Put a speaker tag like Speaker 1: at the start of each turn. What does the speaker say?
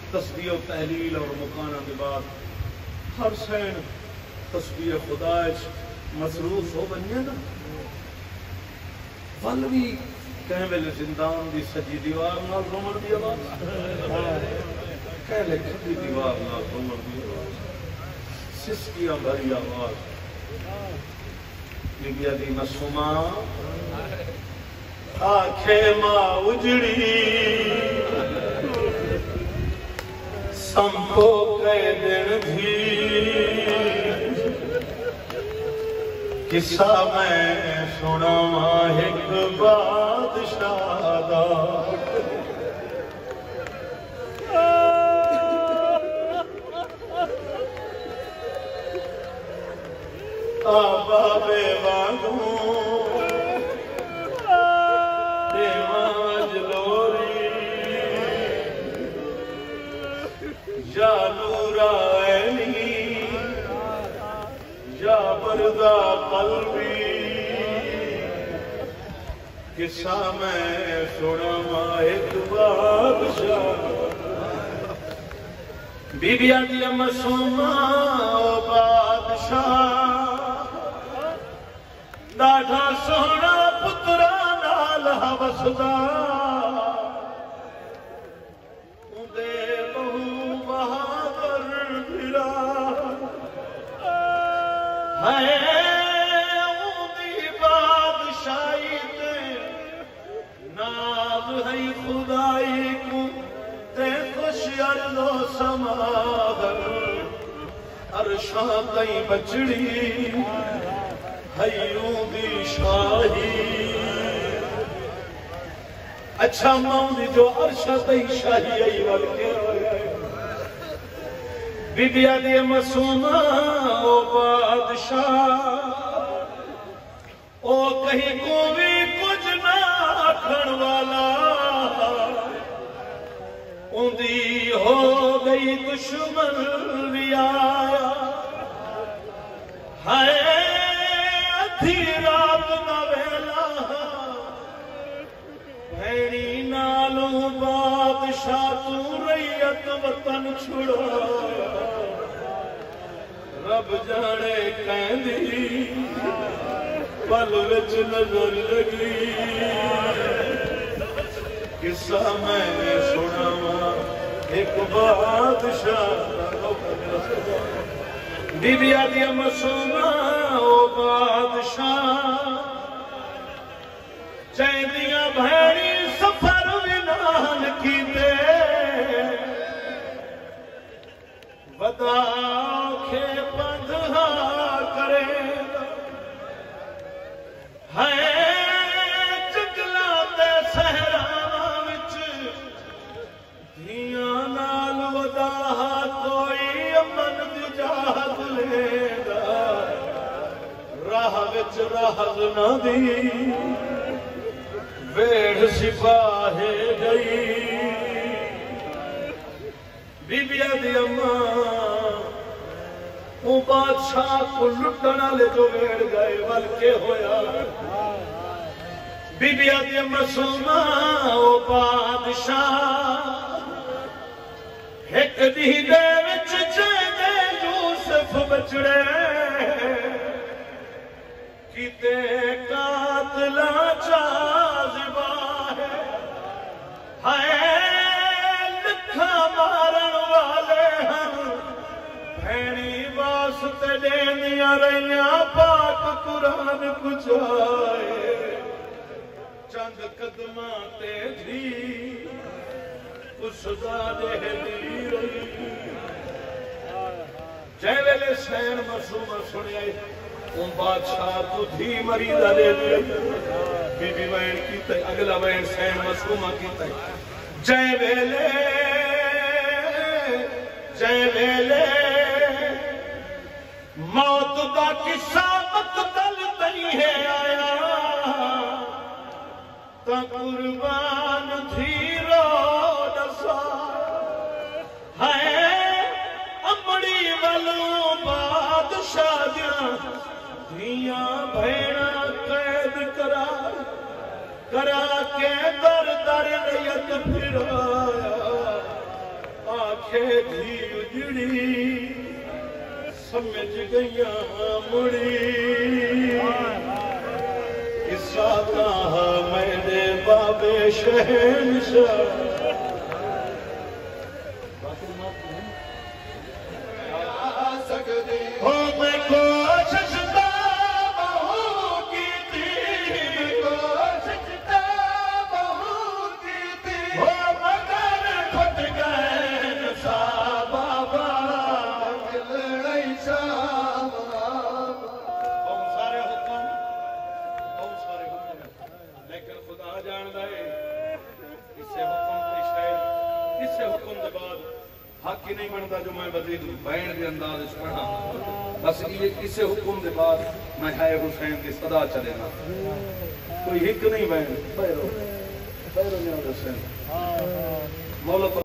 Speaker 1: तस्बीह तहलील और मुकाना के बाद हर सैन तस्बीह खुदा मसरूफ हो बनिए ना वल भी कह वेले जिंदान की सजी दीवार नाल रोमण की आवाज कह ले खड़ी दीवार नाल रोमण की आवाज सिसकियां भरी आवाज बीबिया दी मसूमा आखे मां उजड़ी संभो कह दिन भी किस्सा मैं सुनावा एक बादशाह दा बाबे वांगू देवाज लोरी या नूरानी या बरदा कल्बी किस्सा मैं सुनावा एक बादशाह बीबिया दी मसूमा बादशाह दाढ़ा सोना पुत्रा नाल हवसदा उदे बहु बहादुर फिरा है उदी बादशाही ते नाज है खुदाई को ते खुश अर्ज़ो समागर अरशा तई बचड़ी दी शाही अच्छा मौदी जो अर्शा तई शाही आई वल के बीबिया दी मसूमा ओ बादशाह ओ कहीं को भी कुछ ना आखण वाला उंदी हो गई दुश्मन भी आया है रात का वेला भैनी नालों बादशाह तू रैयत वतन छुड़ा रब जाने कहंदी पल विच नजर लगी किस्सा मैंने सुनावा एक बादशाह बीबिया दी मसूमा ओ बादशाह चैदियां भैरी सफर विनान कीते वदा खे बंधा करे है चकला ते सहरावां विच धियां नाल वदा कोई अमन दी जात लेदा राह विच राहज न दी वेड़ सिपाहे गई बीबिया दी अम्मा वो बादशाह को लुटन वाले जो वेड़ गए वल के होया बीबिया दी मसूमा वो बादशाह एक दी दे विच चैदे यूसुफ बचड़े किते कातला चाज़िबा है लिखा मारन वाले हैं भैनी वास्ते देनिया रहिया पाक कुरान कुचाए चंद कदमा ते थी उस दादे दी रही जै वेले सैन मसूमा सुनिया बादशाह तू धी मरीदा दे बीबी वैन की अगला वैन सैन मसूमा की जय वेले मौत का किस्सा मकतल नहीं है आया तो कुर्बान थी रो दसा है अमड़ी वालों बादशाह धिया भेड़ा कैद करा के दर दर रैयत फिराया आखे धी उजड़ी समझ गया मुड़ी किस्सा कहा मैंने बाबे शहंशाह हो मैं कोशिश हक ही नहीं बनता जो मैं वजीर बैन के अंदाज पढ़ा बस ये किसी हुक्म के बाद मैं है हुसैन की सदा चलेगा कोई हिक नहीं बैन पैरो पैरो हुसैन मौला